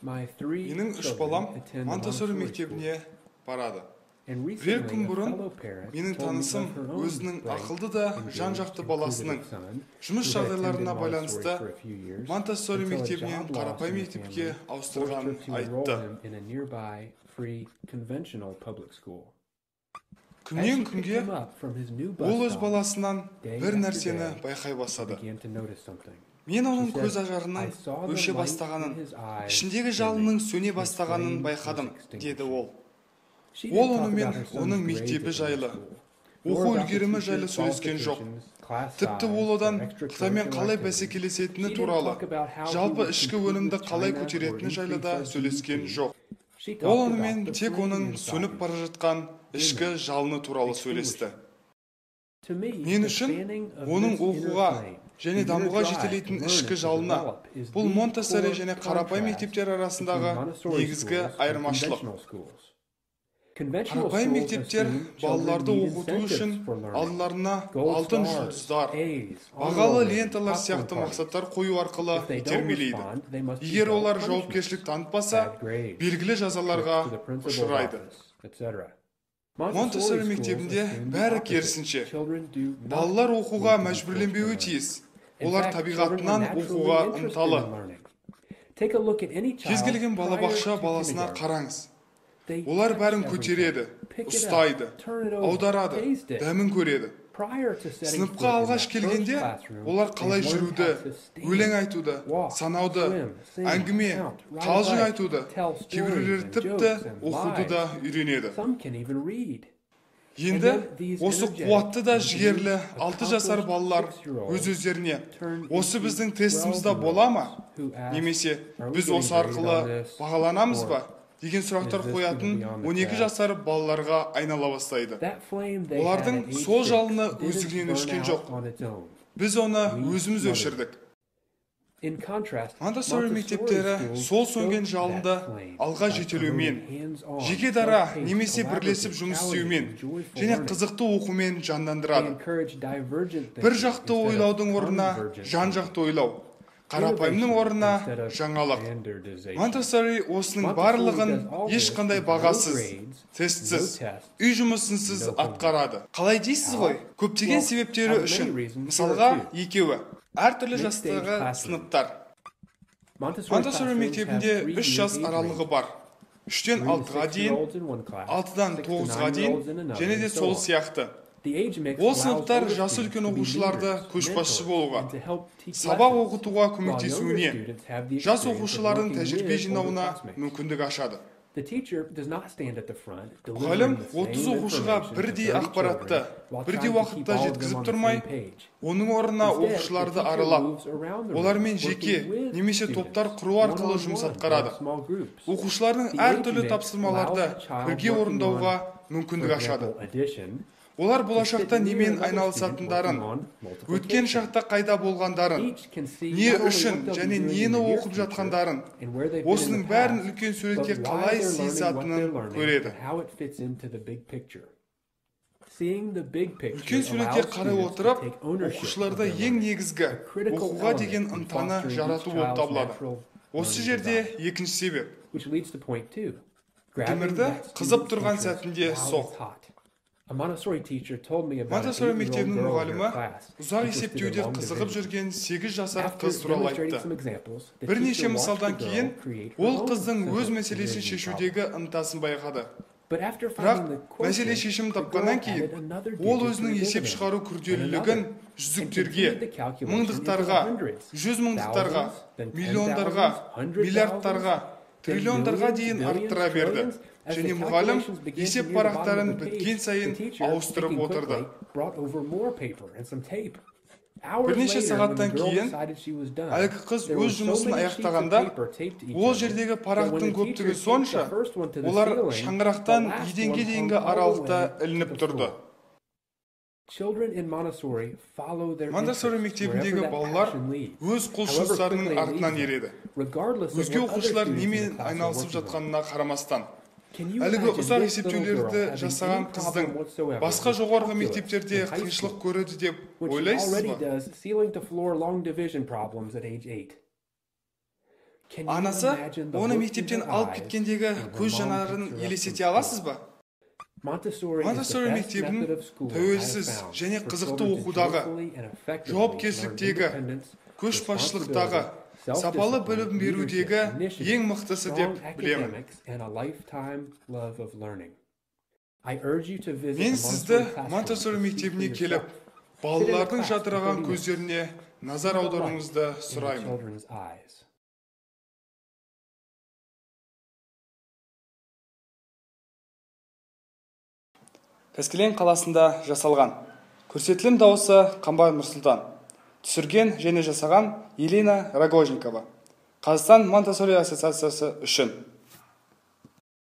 Менің 3 балам Монтессори мектебіне барады. Бірер күн бұрын менің танысым өзінің ақылды да жан-жақты баласының жұмыс жағдайларына байланысты Монтессори мектебінен қарапайым мектепке ауыстырғанын айтты. Күннен күнге ол өз баласынан бір нәрсені байқай бастады. Мен оның көз ажарының өше бастағанын, ішіндегі жалынның сөне бастағанын байқадым, деді ол. Ол онымен оның мектебі жайлы, оқу үлгерімі жайлы сөйлескен жоқ. Тіпті ол одан Қытаймен қалай бәсекелесетіні туралы, жалпы ішкі өнімді қалай көтеретіні жайлы да сөйлескен жоқ. Ол онымен тек оның сөніп бара жатқан ішкі жалыны туралы сөйлесті. Мен үшін оның оқуға және дамуға жетелейтін ішкі жалына бұл Монтессори және қарапайым мектептер арасындағы негізгі айырмашылық. Қарапайым мектептер балаларды оқыту үшін алдыларына алтын жұлдыздар, бағалы ленталар сияқты мақсаттар қою арқылы итермелейді. Егер олар жауапкершілік танытпаса, белгілі жазаларға ұшырайды. Монтессори мектебінде бәрі керісінше. Балалар оқуға мәжбүрленбеуі тиіс. Олар табиғатынан оқуға ынталы. Кез келген балабақша баласына қараңыз. Олар бәрін көтереді, ұстайды, аударады, дәмін көреді. Сыныпқа алғаш келгенде, олар қалай жүруді, өлең айтуды, санауды, әңгіме, қалжың айтуды, кейбіреулері тіпті оқуды да үйренеді. Енді осы қуатты да жігерлі 6 жасар балалар өз-өздеріне, осы біздің тестімізде бола ма? Немесе біз осы арқылы бағаланамыз ба? Деген сұрақтар қоятын 12 жасар балаларға айнала бастайды. Олардың сол жалыны өздігінен өшкен жоқ. Біз оны өзіміз өшірдік. Монтессори мектептері сол сөнген жалынды алға жетелеумен, жеке дара немесе бірлесіп жұмыс істеумен және қызықты оқумен жандандырады. Бір жақты ойлаудың орнына жан-жақты ойлау, қарапайымның орнына жаңалық. Монтессори осының барлығын ешқандай бағасыз, тестсіз, үй жұмысынсыз атқарады. Қалай дейсіз ғой? Көптеген себептері үшін. Мысалға, екеуі. Әртүрлі жастағы сыныптар. Монтессори мектебінде 3 жас аралығы бар. 3-тен 6-ға дейін, 6-дан 9-ға дейін және де сол сияқты. Ол сыныптар жасы үлкен оқушыларды көшбасшы болуға, сабақ оқытуға көмектесуіне, жас оқушылардың тәжірибе жинауына мүмкіндік ашады. Мұғалім 30 оқушыға бірдей ақпаратты, бірдей уақытта жеткізіп тұрмай, оның орнына оқушыларды аралап, олармен жеке немесе топтар құру арқылы жұмыс атқарады. Оқушылардың әртүрлі тапсырмаларды бірге орындауға мүмкіндік ашады. Олар болашақта немен айналысатындарын, өткен шақта қайда болғандарын, не үшін және нені оқып жатқандарын, осының бәрін үлкен суретке қалай сыйысатынын көреді. Үлкен суретке қарай отырып, оқушыларда ең негізгі оқуға деген ынтаны жарату болып табылады. Осы жерде екінші себеп. Өмірді қызып тұрған сәтінде соқ. Монтессори мектебінің мұғалімі ұзақ есептеуде қызығып жүрген 8 жасар қыз туралы айтты. Бірнеше мысалдан кейін ол қыздың өз мәселесін шешудегі ынтасын байқады. Бірақ мәселе шешім тапқаннан кейін ол өзінің есеп шығару күрделілігін жүздіктерге, мыңдықтарға, 100 мыңдықтарға, миллиондарға, миллиардтарға, триллиондарға дейін арттыра берді. Және мұғалім есеп парақтарын біткен сайын ауыстырып отырды. Бірнеше сағаттан кейін әлгі қыз өз жұмысын аяқтағанда, ол жердегі парақтың көптігі сонша, олар шаңырақтан еденге дейінгі аралықта ілініп тұрды. Монтессори мектебіндегі балалар өз құлшылықтарының артынан ереді. Өзге оқушылар немен айналысып жатқанына қарамастан. Әлгі ұзақ есептеулерді жасаған қыздың басқа жоғарғы мектептерде қиыншылық көреді деп ойлайсыз ба? Анасы оны мектептен алып кеткендегі көз жанарын елестете аласыз ба? Монтессори мектебінің тәуелсіз және қызықты оқудағы, жауапкершіліктегі, көшбасшылықтағы, сапалы білім берудегі ең мықтысы деп білемін. Мен сізді Монтессори мектебіне келіп, балалардың жадыраған көздеріне назар аударуыңызды сұраймын. Қаскелең қаласында жасалған. Көрсетілім дауысы Қамбар Нұрсұлтан. Түсірген және жасаған Елена Рогожникова. Қазақстан Монтессори ассоциациясы үшін.